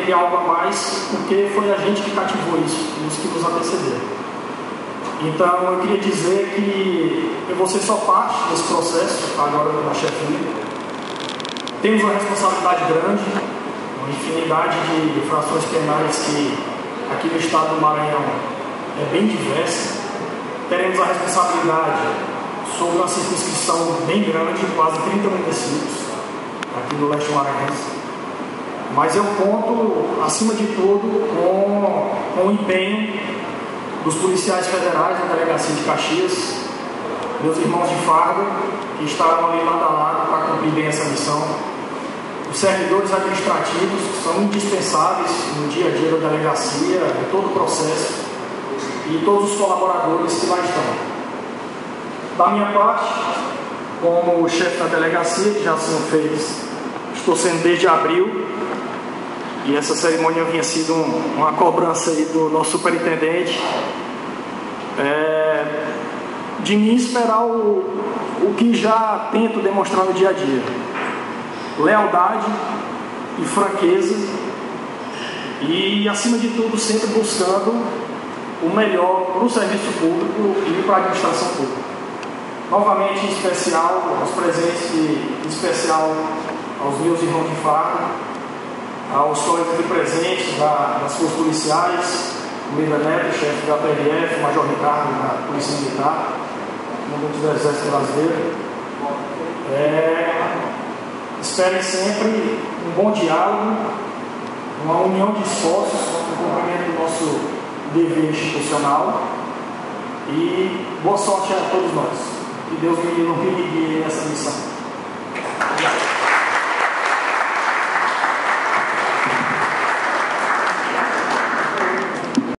Tem algo a mais, porque foi a gente que cativou isso, os que nos antecederam. Então, eu queria dizer que eu vou ser só parte desse processo, agora na chefia. Temos uma responsabilidade grande, uma infinidade de infrações penais que aqui no estado do Maranhão é bem diversa. Teremos a responsabilidade sobre uma circunscrição bem grande, quase 30 municípios, aqui no leste maranhense. Mas eu conto, acima de tudo, com o empenho dos policiais federais da Delegacia de Caxias, meus irmãos de farda, que estarão ali lado a lado para cumprir bem essa missão, os servidores administrativos, que são indispensáveis no dia a dia da delegacia, em todo o processo, e todos os colaboradores que lá estão. Da minha parte, como chefe da delegacia, que já assim fez, estou sendo desde abril, e essa cerimônia vinha sido uma cobrança aí do nosso superintendente, de mim esperar o que já tento demonstrar no dia a dia: lealdade e franqueza, e acima de tudo sempre buscando o melhor para o serviço público e para a administração pública. Novamente, em especial aos presentes e em especial aos meus irmãos de farda, aos colegas aqui presentes das forças policiais, o Lida Neto, chefe da PRF, o Major Ricardo, da Polícia Militar, comandante do Exército Brasileiro. Esperem sempre um bom diálogo, uma união de esforços no cumprimento do nosso dever institucional, e boa sorte a todos nós. Que Deus me ilumine nessa missão. Obrigado.